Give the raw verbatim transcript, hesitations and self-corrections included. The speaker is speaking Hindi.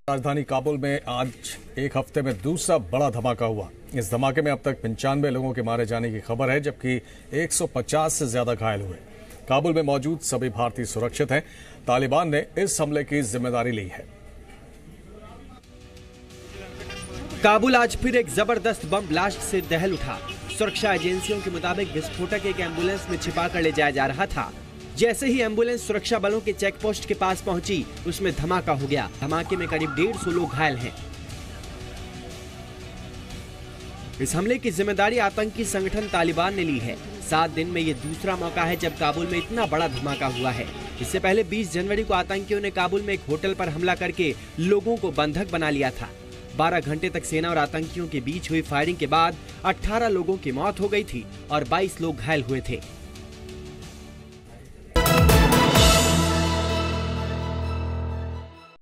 राजधानी काबुल में आज एक हफ्ते में दूसरा बड़ा धमाका हुआ। इस धमाके में अब तक पंचानवे लोगों के मारे जाने की खबर है, जबकि एक सौ पचास से ज्यादा घायल हुए। काबुल में मौजूद सभी भारतीय सुरक्षित हैं। तालिबान ने इस हमले की जिम्मेदारी ली है। काबुल आज फिर एक जबरदस्त बम ब्लास्ट से दहल उठा। सुरक्षा एजेंसियों के मुताबिक विस्फोटक एक एम्बुलेंस में छिपा कर ले जाया जा रहा था। जैसे ही एम्बुलेंस सुरक्षा बलों के चेक पोस्ट के पास पहुंची, उसमें धमाका हो गया। धमाके में करीब डेढ़ सौ लोग घायल हैं। इस हमले की जिम्मेदारी आतंकी संगठन तालिबान ने ली है। सात दिन में ये दूसरा मौका है जब काबुल में इतना बड़ा धमाका हुआ है। इससे पहले बीस जनवरी को आतंकियों ने काबुल में एक होटल पर हमला करके लोगों को बंधक बना लिया था। बारह घंटे तक सेना और आतंकियों के बीच हुई फायरिंग के बाद अठारह लोगों की मौत हो गई थी और बाईस लोग घायल हुए थे।